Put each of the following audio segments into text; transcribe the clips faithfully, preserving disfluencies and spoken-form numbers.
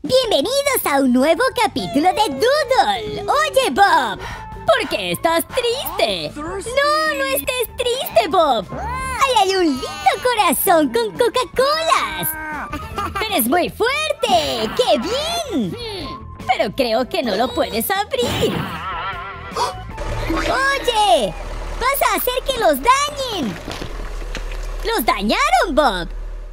Bienvenidos a un nuevo capítulo de Doodle. Oye, Bob, ¿por qué estás triste? No, no estés triste, Bob. Ahí hay un lindo corazón con Coca-Colas. ¡Eres muy fuerte! ¡Qué bien! Pero creo que no lo puedes abrir. ¡Oye! ¡Vas a hacer que los dañen! ¡Los dañaron, Bob!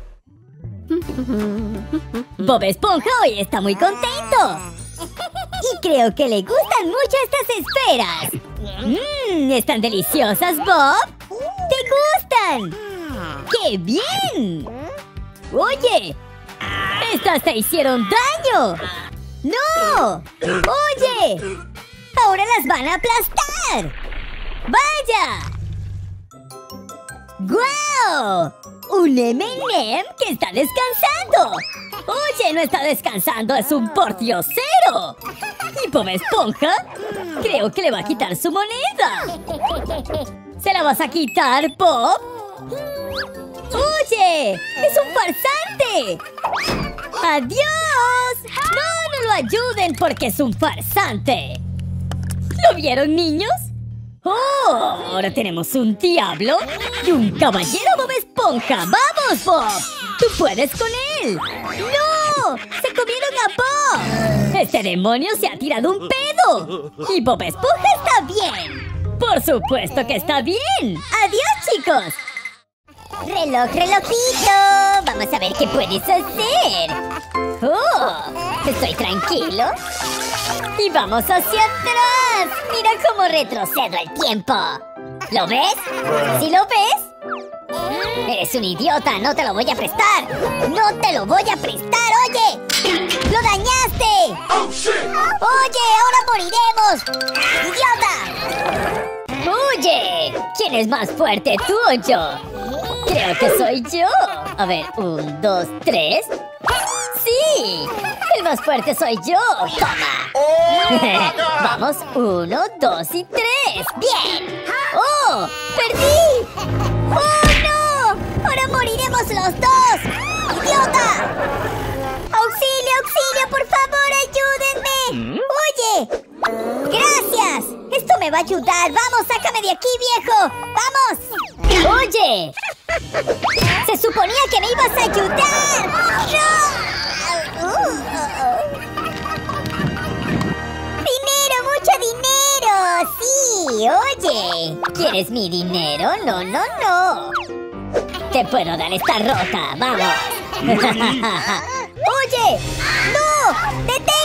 Bob Esponja hoy está muy contento. Y creo que le gustan mucho estas esferas. Mmm, ¿están deliciosas, Bob? ¿Te gustan? ¡Qué bien! Oye, estas te hicieron daño. ¡No! ¡Oye! Ahora las van a aplastar. ¡Vaya! ¡Guau! ¡Un eme y eme que está descansando! ¡Oye, no está descansando! ¡Es un pordiosero! ¿Y Bob Esponja? Creo que le va a quitar su moneda. ¿Se la vas a quitar, Bob? ¡Oye! ¡Es un farsante! ¡Adiós! ¡No, no lo ayuden porque es un farsante! ¿Lo vieron, niños? ¡Oh! Ahora tenemos un diablo y un caballero Bob Esponja. ¡Vamos, Bob! ¡Tú puedes con él! ¡No! ¡Se comieron a Bob! ¡Este demonio se ha tirado un pedo! ¡Y Bob Esponja está bien! ¡Por supuesto que está bien! ¡Adiós, chicos! ¡Reloj, relojito! Vamos a ver qué puedes hacer. ¡Oh! Estoy tranquilo. Y vamos hacia atrás. Mira cómo retrocedo el tiempo. ¿Lo ves? ¿Sí lo ves? Eres un idiota. No te lo voy a prestar. No te lo voy a prestar. ¡Oye! ¡Lo dañaste! ¡Oye! ¡Ahora moriremos! ¡Idiota! ¡Oye! ¿Quién es más fuerte, tú o yo? Creo que soy yo. A ver, un, dos, tres. ¡Sí! El más fuerte soy yo. ¡Toma! Vamos, uno, dos y tres. ¡Bien! ¡Oh! ¡Perdí! ¡Oh, no! ¡Ahora moriremos los dos! ¡Idiota! ¡Auxilio, auxilio! ¡Por favor, ayúdenme! ¡Oye! ¡Gracias! Esto me va a ayudar. ¡Vamos, sácame de aquí, viejo! ¡Vamos! ¡Oye! ¡Se suponía que me ibas a ayudar! ¡No! Uh, ¡Dinero! ¡Mucho dinero! ¡Sí! ¡Oye! ¿Quieres mi dinero? No, no, no. Te puedo dar esta rota. ¡Vamos! ¡Oye! ¡No! ¡Detén!